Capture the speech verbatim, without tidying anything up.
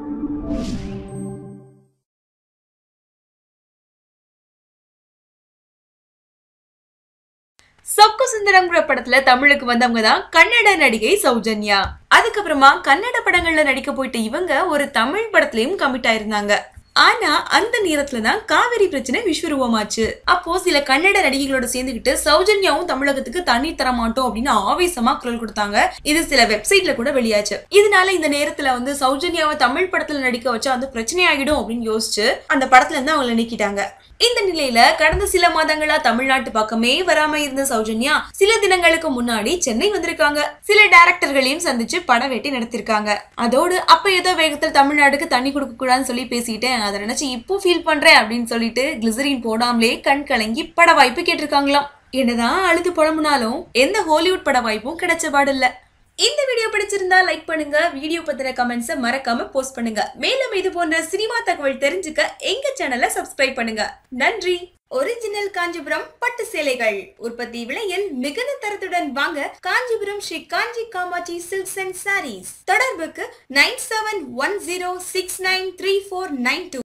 சொக்கு சுந்தரம்ங்கிற படத்துல தமிழுக்கு வந்தவங்க தான் கன்னட நடிகை சௌஜன்யா. அதுக்கப்புறமா கன்னட படங்கள்ல நடிக்க போயிட்டு இவங்க ஒரு தமிழ் படத்துலயும் கமிட் ஆயிருந்தாங்க. ஆனா அந்த நேரத்துலதான் காவிரி பிரச்சனை விஸ்வரூபமாச்சு. அப்போ சில கன்னட நடிகைகளோட சேர்ந்துகிட்டு சௌஜன்யாவும் தமிழகத்துக்கு தண்ணீர் தர மாட்டோம் அப்படின்னு ஆவேசமா குரல் கொடுத்தாங்க. இது சில வெப்சைட்ல கூட வெளியாச்சு. இதனால இந்த நேரத்துல வந்து சௌஜன்யாவை தமிழ் படத்துல நடிக்க வச்சா வந்து பிரச்சனை ஆகிடும் அப்படின்னு யோசிச்சு அந்த படத்துல இருந்து அவங்களை நீக்கிட்டாங்க. இந்த நிலையில கடந்த சில மாதங்களா தமிழ்நாட்டு பக்கமே வராம இருந்த சௌஜன்யா சில தினங்களுக்கு முன்னாடி சென்னை வந்திருக்காங்க. சில டைரக்டர்களையும் சந்திச்சு பட வேட்டை நடத்திருக்காங்க. அதோடு அப்ப ஏதோ வேகத்தில் தமிழ்நாட்டுக்கு தண்ணி கொடுக்க கூடாதுன்னு சொல்லி பேசிட்டேன், அதை நினைச்சு இப்போ ஃபீல் பண்றேன் அப்படின்னு சொல்லிட்டு கிளிசரின் போடாமலே கண் கலங்கி பட வாய்ப்பு கேட்டிருக்காங்களாம். என்னதான் அழுது புலம்புனாலும் எந்த ஹாலிவுட் பட வாய்ப்பும் கிடைச்ச பாடில்ல. இந்த வீடியோ பிடிச்சிருந்தா லைக் பண்ணுங்க, வீடியோ பத்தின கமெண்ட்ஸை மறக்காம போஸ்ட் பண்ணுங்க. மேலும் இது போன்ற சினிமா தகவல் தெரிஞ்சுக்க எங்க சேனலை சப்ஸ்கிரைப் பண்ணுங்க. நன்றி. ஒரிஜினல் காஞ்சிபுரம் பட்டு சேலைகள் உற்பத்தி விலையில் மிகுந்த தரத்துடன் வாங்க Kanchipuram Sri Kanchi Kamakshi silks and sarees. தொடர்புக்கு nine seven one zero six nine three four nine two.